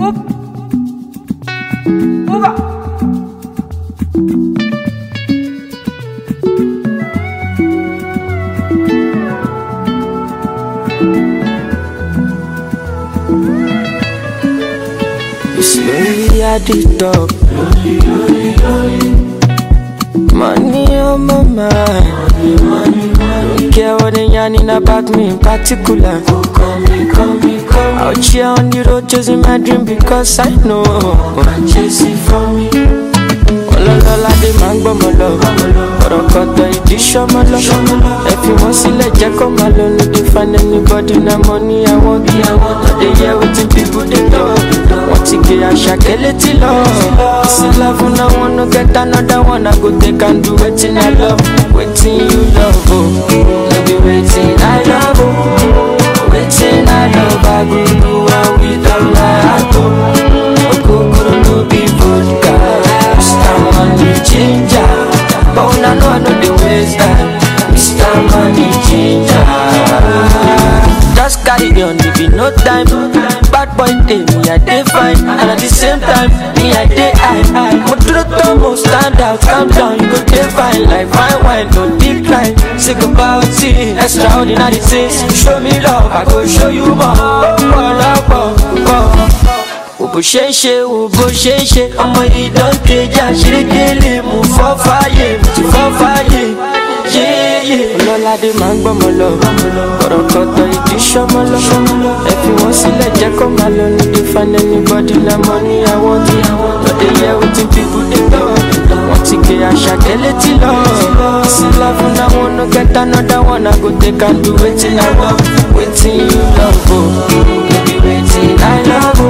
Slowly at the top, money on my mind. Don't care what they yarning about me in particular. Out here on the road chasing my dream because I know I'm chasing for me. Ololola de máa ń gbọ́ mọ́ lọ, ọ̀rọ̀ kọ̀tọ̀ ìdí ṣọ́mọ lọ. Ẹ fi wọ́n sílẹ̀ jẹ́ kó máa lọ, no dey find anybody na money I want. No dey hear wetin people dey talk. Wọ́n ti gé àṣàkẹ́ létí lọ. Sí love na one no get another one, I go take and do wetin I love. Wetin you love o, no be wetin I love o. Wetin I love I go do am with all my heart o. Okokoro no be vodka. Mr. Money Ginger, but una know I know the waste time. Mr. Money Ginger, just carry on, if you no time. Bad boy day, me I dey fine, and at the same time, me I dey high. Motrotomo stand out, calm down, you go dey fine like fine wine, no decline. Sick about it, extraordinary things. Show me love, I go show you more. Bó ṣe ń ṣe wo bó ṣe ń ṣe ọmọ ìdánkejà ṣerékélé mú fọ́ fàyè tí fọ́ fàyè yéyé. Ọlọ́ládé máa ń gbọ́mọ lọ, ọ̀rọ̀ kọ̀tọ̀ ìdí ṣọ́mọ lọ. Ẹ fi wọ́n sílẹ̀ jẹ́ kó máa lọ, no dey find anybody na money I want. No dey hear wetin people dey talk. Wọ́n ti gé àṣàkẹ́ létí lọ. Sí love na one no get another one, I go take and do wetin I love. Wetin you love o, no be wetin I love.